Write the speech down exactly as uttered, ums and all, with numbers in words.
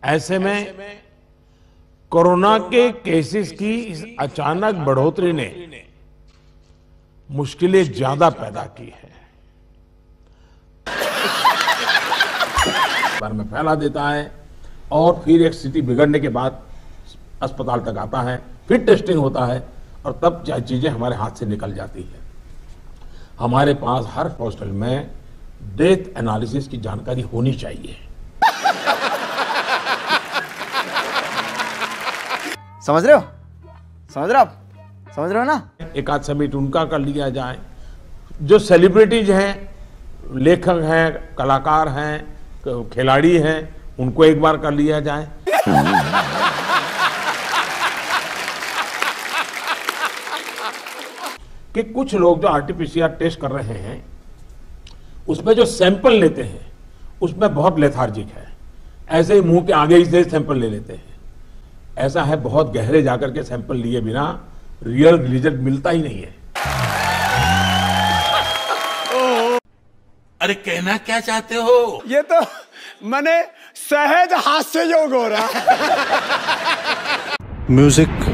ऐसे में कोरोना के केसेस की इस अचानक बढ़ोतरी ने मुश्किलें ज्यादा पैदा की है। बार में फैला देता है और फिर एक स्थिति बिगड़ने के बाद अस्पताल तक आता है, फिर टेस्टिंग होता है और तब चीजें हमारे हाथ से निकल जाती है। हमारे पास हर हॉस्पिटल में डेथ एनालिसिस की जानकारी होनी चाहिए। समझ रहे हो समझ रहे हो आप समझ रहे हो ना। एक आध समिट उनका कर लिया जाए, जो सेलिब्रिटीज हैं, लेखक हैं, कलाकार हैं, खिलाड़ी हैं, उनको एक बार कर लिया जाए। कि कुछ लोग जो आरटीपीसीआर टेस्ट कर रहे हैं उसमें जो सैंपल लेते हैं उसमें बहुत लेथार्जिक है, ऐसे ही मुंह के आगे ही से सैंपल ले लेते हैं। ऐसा है, बहुत गहरे जाकर के सैंपल लिए बिना रियल रिजल्ट मिलता ही नहीं है। अरे कहना क्या चाहते हो? ये तो मैंने सहज हास्य योग हो रहा। म्यूजिक